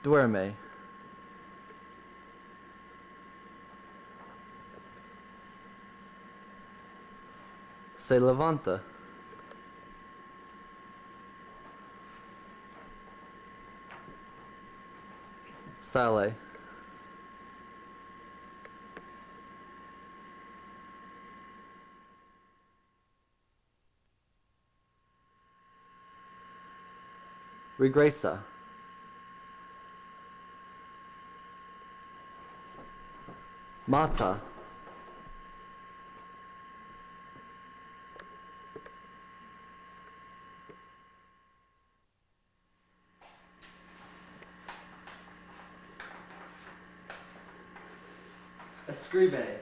Duerme. Se levanta. Sale. Regresa. Mata. Escribe.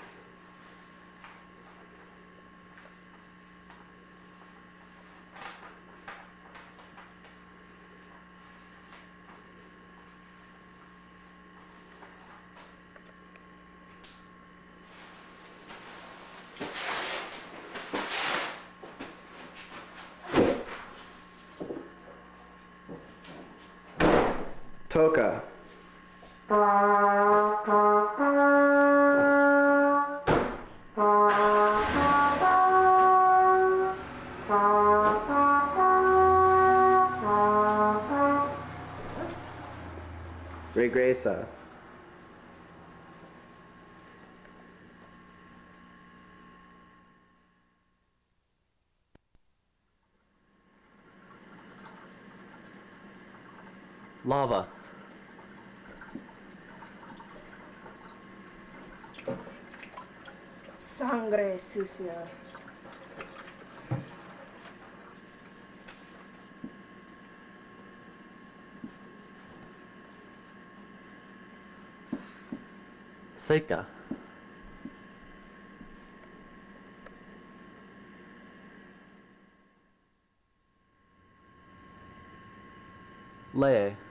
Toca. Regresa. Lava. Sangre sucia. Seca. Lee.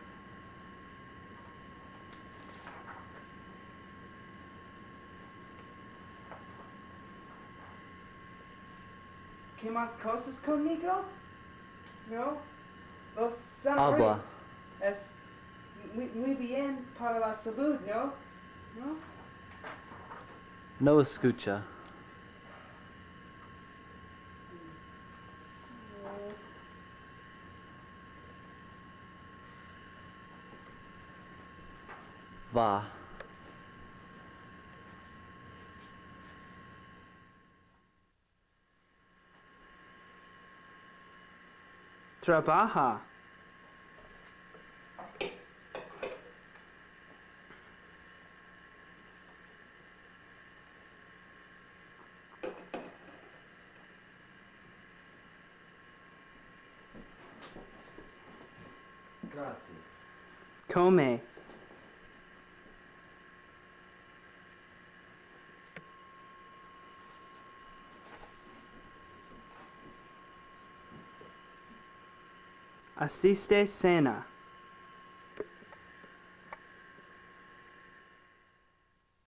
¿Qué más cosas conmigo? ¿No? Los Habla. sangres es muy bien para la salud, ¿no? ¿No? No escucha. Va. Trabaja. Gracias. Come. Asiste cena.